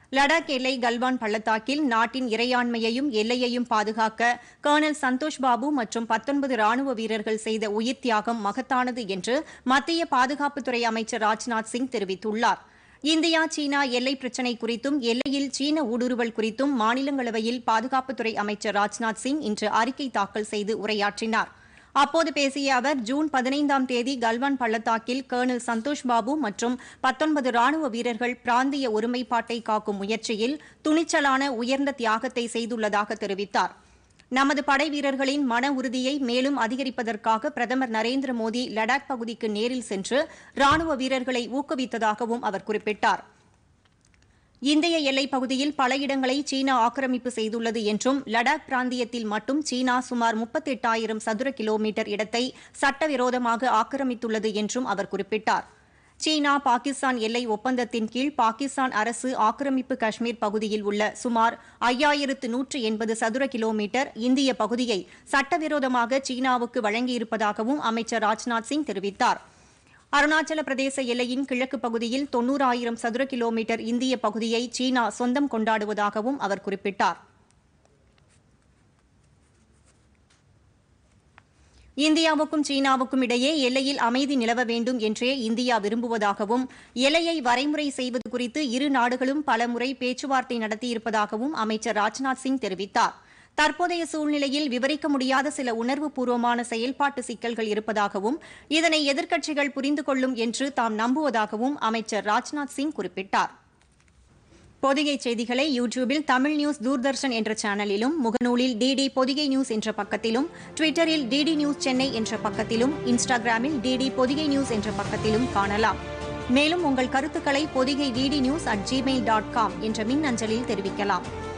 லடாக் எல்லை கல்வான் பள்ளத்தாக்கில் நாட்டின் இறையாண்மையையும் எல்லையையும் பாதுகாக்க கர்னல் சந்தோஷ் பாபு மற்றும் 19 ராணுவ வீரர்கள் செய்த உயிர் தியாகம் மகத்தானது என்று மத்திய பாதுகாப்புத்துறை அமைச்சர் ராஜ்நாத் சிங் தெரிவித்துள்ளார். இந்தியா சீனா எல்லை பிரச்சினை குறித்தும் எல்லையில் சீன ஊடுருவல் குறித்தும் மாநிலங்களவையில் பாதுகாப்புத்துறை அமைச்சர் ராஜ்நாத் சிங் இன்று அறிக்கை தாக்கல் செய்து உரையாற்றினார். அப்போது பேசிய அவர் ஜூன் 15ஆம் தேதி கல்வான் பள்ளத்தாக்கில் கர்னல் சந்தோஷ் பாபு மற்றும் 19 ராணுவ வீரர்கள் பிராந்திய ஒருமைப்பாட்டை காக்கும் முயற்சியில் துணிச்சலான உயர்ந்த தியாகத்தை செய்துள்ளதாக தெரிவித்தார். நமது படை வீரர்களின் மன உறுதியை மேலும் அதிகரிப்பதற்காக பிரதமர் நரேந்திர மோடி லடாக் பகுதிக்கு நேரில் சென்று ராணுவ வீரர்களை ஊக்குவித்ததாகவும் அவர் குறிப்பிட்டார். இந்திய எல்லைப் பகுதியில் பல இடங்களை சீனா ஆக்கிரமிப்பு செய்துள்ளது என்றும் லடாக் பிராந்தியத்தில் மட்டும் சீனா சுமார் 38,000 சதுர கிலோமீட்டர் இடத்தை சட்டவிரோதமாக ஆக்கிரமித்துள்ளது என்றும் அவர் குறிப்பிட்டார். சீனா பாகிஸ்தான் எல்லை ஒப்பந்தத்தின் கீழ் பாகிஸ்தான் அரசு ஆக்கிரமிப்பு காஷ்மீர் பகுதியில் உள்ள சுமார் 5,180 சதுர கிலோமீட்டர் இந்திய பகுதியை சட்டவிரோதமாக சீனாவுக்கு வழங்கியிருப்பதாகவும் அமைச்சர் ராஜ்நாத் சிங் தெரிவித்தார். அருணாச்சல பிரதேச எல்லையின் கிழக்கு பகுதியில் 90,000 சதுர கிலோமீட்டர் இந்திய பகுதியை சீனா சொந்தம் கொண்டாடுவதாகவும் அவர் குறிப்பிட்டார். இந்தியாவுக்கும் சீனாவுக்கும் இடையே எல்லையில் அமைதி நிலவ வேண்டும் என்றே இந்தியா விரும்புவதாகவும் எல்லையை வரைமுறை செய்வது குறித்து இரு நாடுகளும் பலமுறை பேச்சுவார்த்தை நடத்தியிருப்பதாகவும் அமைச்சர் ராஜ்நாத் சிங் தெரிவித்தார். தற்போதைய சூழ்நிலையில் விவரிக்க முடியாத சில உணர்வுபூர்வமான செயல்பாட்டு சிக்கல்கள் இருப்பதாகவும் இதனை எதிர்க்கட்சிகள் புரிந்து கொள்ளும் என்று தாம் நம்புவதாகவும் அமைச்சர் ராஜ்நாத் சிங் குறிப்பிட்டார். பொதிகை செய்திகளை யூடியூபில் தமிழ் நியூஸ் தூர்தர்ஷன் என்ற சேனலிலும், முகநூலில் டிடி பொதிகை நியூஸ் என்ற பக்கத்திலும், ட்விட்டரில் டிடி நியூஸ் சென்னை என்ற பக்கத்திலும், இன்ஸ்டாகிராமில் டிடி பொதிகை நியூஸ் என்ற பக்கத்திலும் காணலாம். மேலும் உங்கள் கருத்துக்களை பொதிகை டிடி நியூஸ்@gmail.com என்ற மின்னஞ்சலில் தெரிவிக்கலாம்.